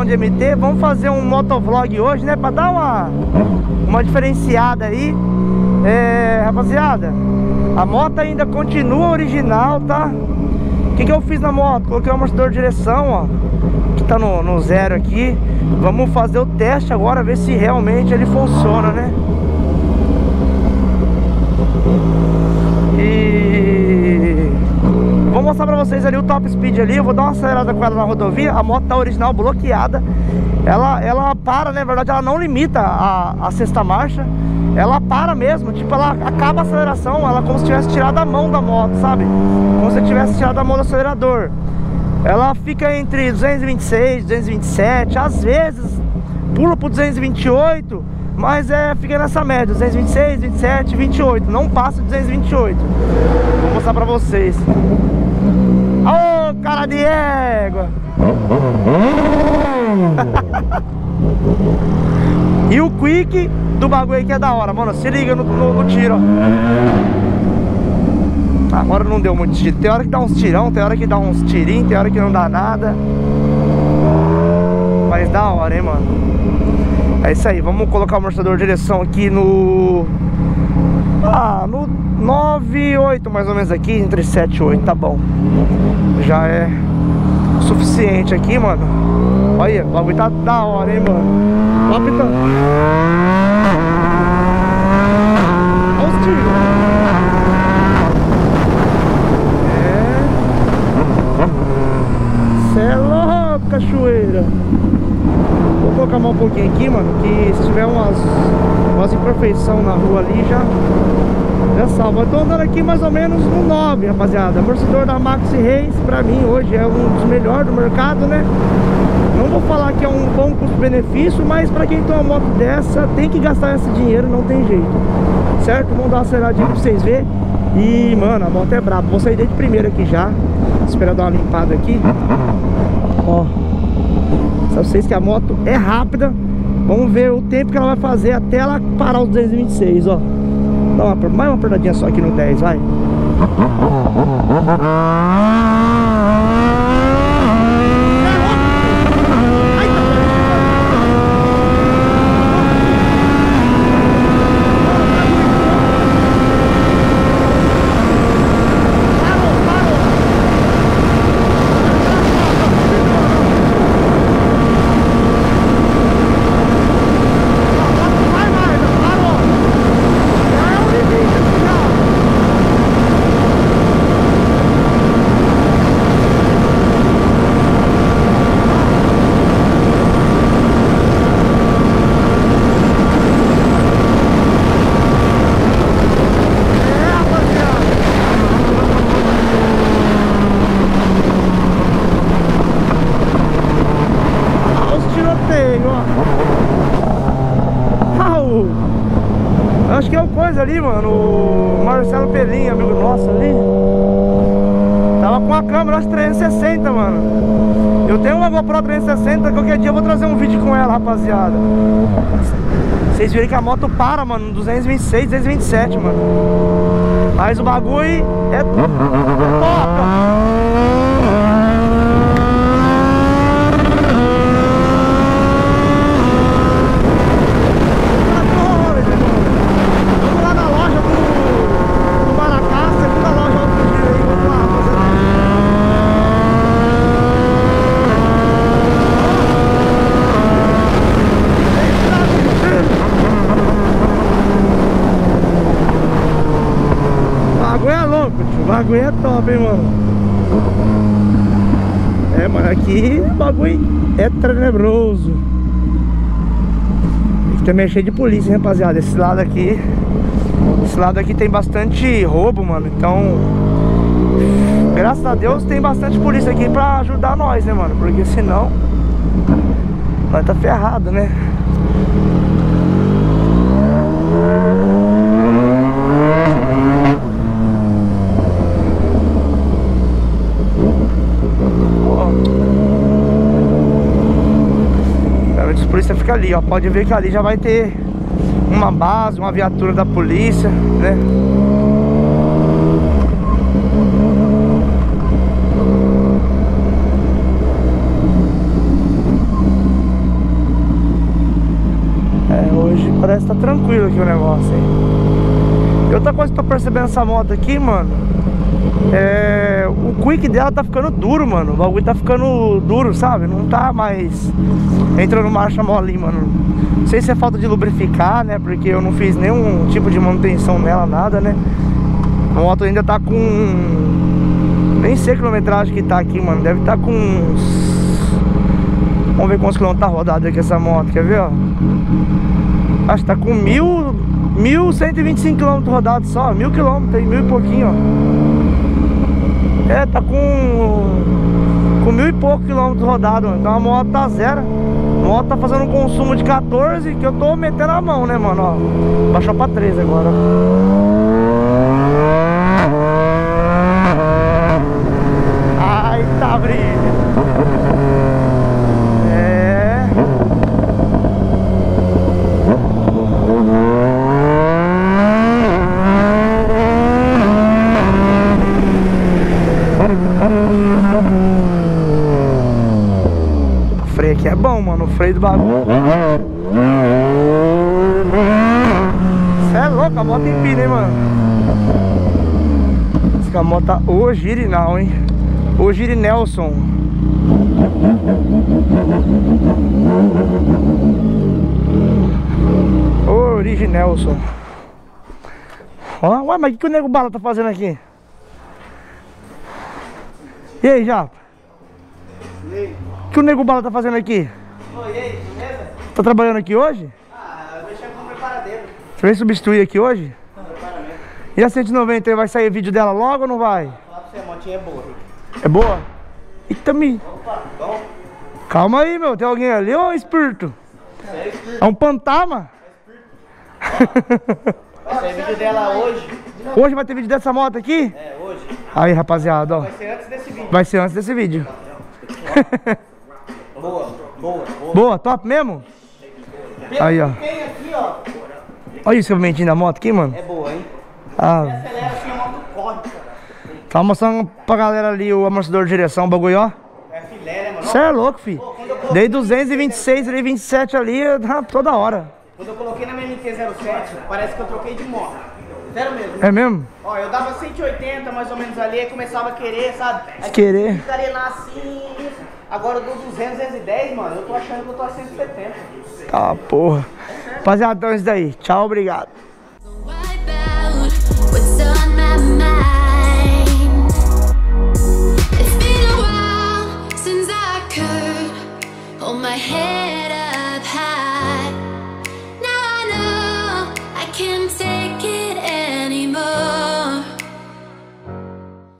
de MT. Vamos fazer um motovlog hoje, né? Pra dar uma diferenciada aí. Rapaziada, a moto ainda continua original, tá? O que eu fiz na moto? Coloquei o amortecedor de direção, ó, que tá no zero aqui. Vamos fazer o teste agora, ver se realmente ele funciona, né? E vou mostrar pra vocês ali o top speed ali. Eu vou dar uma acelerada com ela na rodovia. A moto tá original, bloqueada. Ela para, né? Na verdade ela não limita a sexta marcha. Ela para mesmo, tipo, ela acaba a aceleração. Ela como se tivesse tirado a mão da moto, sabe? Como se tivesse tirado a mão do acelerador. Ela fica entre 226, 227. Às vezes pula pro 228, mas fica nessa média, 226, 27, 28. Não passa de 228. Vou mostrar pra vocês. Ô, cara de égua! E o quick do bagulho aqui é da hora, mano. Se liga no tiro, ó. Agora não deu muito tiro. Tem hora que dá uns tirão, tem hora que dá uns tirinhos, tem hora que não dá nada. Mas da hora, hein, mano. É isso aí, vamos colocar o amortecedor de direção aqui no 9,8 mais ou menos aqui, entre 7 e 8, tá bom. Já é o suficiente aqui, mano. Olha, o bagulho tá da hora, hein, mano. Ó, pitão. Olha os tiros. Cê é louco, cachoeira. Vou colocar mais um pouquinho aqui, mano, que se tiver umas imperfeições na rua ali, já salva. Eu tô andando aqui mais ou menos no 9, rapaziada. Amortecedor da Maxi Race, pra mim, hoje é um dos melhores do mercado, né? Não vou falar que é um bom custo-benefício, mas pra quem tem uma moto dessa, tem que gastar esse dinheiro, não tem jeito. Certo? Vamos dar uma aceleradinha pra vocês verem. E, mano, a moto é braba. Vou sair desde primeiro aqui já. Esperar dar uma limpada aqui. Ó, pra vocês que a moto é rápida. Vamos ver o tempo que ela vai fazer até ela parar os 226, ó. Dá mais uma apertadinha só aqui no 10, vai. Acho que é o coisa ali, mano, o Marcelo Pelinha, amigo nosso ali. Tava com a câmera, acho 360, mano. Eu tenho uma GoPro 360, qualquer dia eu vou trazer um vídeo com ela, rapaziada. Vocês viram que a moto para, mano, 226, 227, mano. Mas o bagulho é top. O bagulho é top, hein, mano. Mano, aqui o bagulho é tenebroso. Aqui também é cheio de polícia, hein, rapaziada. Esse lado aqui tem bastante roubo, mano. Então, graças a Deus tem bastante polícia aqui pra ajudar nós, né, mano. Porque senão nós tá ferrado, né? A polícia fica ali, ó. Pode ver que ali já vai ter uma base, uma viatura da polícia, né? Parece que tá tranquilo aqui o negócio, hein? E outra coisa que eu tô percebendo essa moto aqui, mano, o quick dela tá ficando duro, mano. O bagulho tá ficando duro, sabe? Não tá mais entrando marcha mole, mano. Não sei se é falta de lubrificar, né? Porque eu não fiz nenhum tipo de manutenção nela, nada, né? A moto ainda tá com... nem sei a quilometragem que tá aqui, mano. Deve tá com uns... vamos ver quantos quilômetros tá rodado aqui essa moto, quer ver, ó? Acho que tá com 1.125 km rodados só, 1.000 km, tem 1.000 e pouquinho, ó. Tá com 1.000 e pouco quilômetros rodados, então a moto tá zero. A moto tá fazendo um consumo de 14, que eu tô metendo a mão, né, mano, ó. Baixou pra 13 agora, ó. Ai, tá brilho. O freio aqui é bom, mano. O freio do bagulho. Cê é louco, a moto empina, hein, mano. Essa moto tá original, hein. Originelson. Originelson. Ó, ué, mas o que o Nego Bala tá fazendo aqui? E aí, Japa? E aí? O que o Nego Bala tá fazendo aqui? Oi, e aí, beleza? Tá trabalhando aqui hoje? Ah, mexendo com preparadeiro. Você vai substituir aqui hoje? Preparamento. E a 190 aí, vai sair vídeo dela logo ou não vai? Falar pra você, a motinha é boa, Rick. É boa? Eita, me... Opa, bom? calma aí, meu. Tem alguém ali ou é um espírito? É espírito. É um fantasma? Vai sair vídeo dela hoje. Hoje vai ter vídeo dessa moto aqui? É, hoje. Aí, rapaziada, ó. Vai ser antes desse vídeo. Vai ser antes desse vídeo. Boa, boa, boa. Boa, top mesmo? Pelo Aí, ó. que tem aqui, ó, Olha o escapamentinho da moto aqui, mano. é boa, hein? Ah, Acelera assim, a moto corre, cara. tá mostrando pra galera ali o amortecedor de direção, o bagulho, ó. É filé, né, mano? Você é louco, filho. Dei 226 ali, 27 ali, toda hora. Quando eu coloquei na minha MT-07, parece que eu troquei de moto. Sério mesmo. É mesmo? Ó, eu dava 180 mais ou menos ali, aí começava a querer, sabe? Aí Querer. ficaria lá assim, agora eu dou 200, 210, mano, eu tô achando que eu tô a 170. Tá, porra. Rapaziada, então é isso daí. Tchau, obrigado. Wipe out what's on my mind. It's been a while since I could hold my head up high.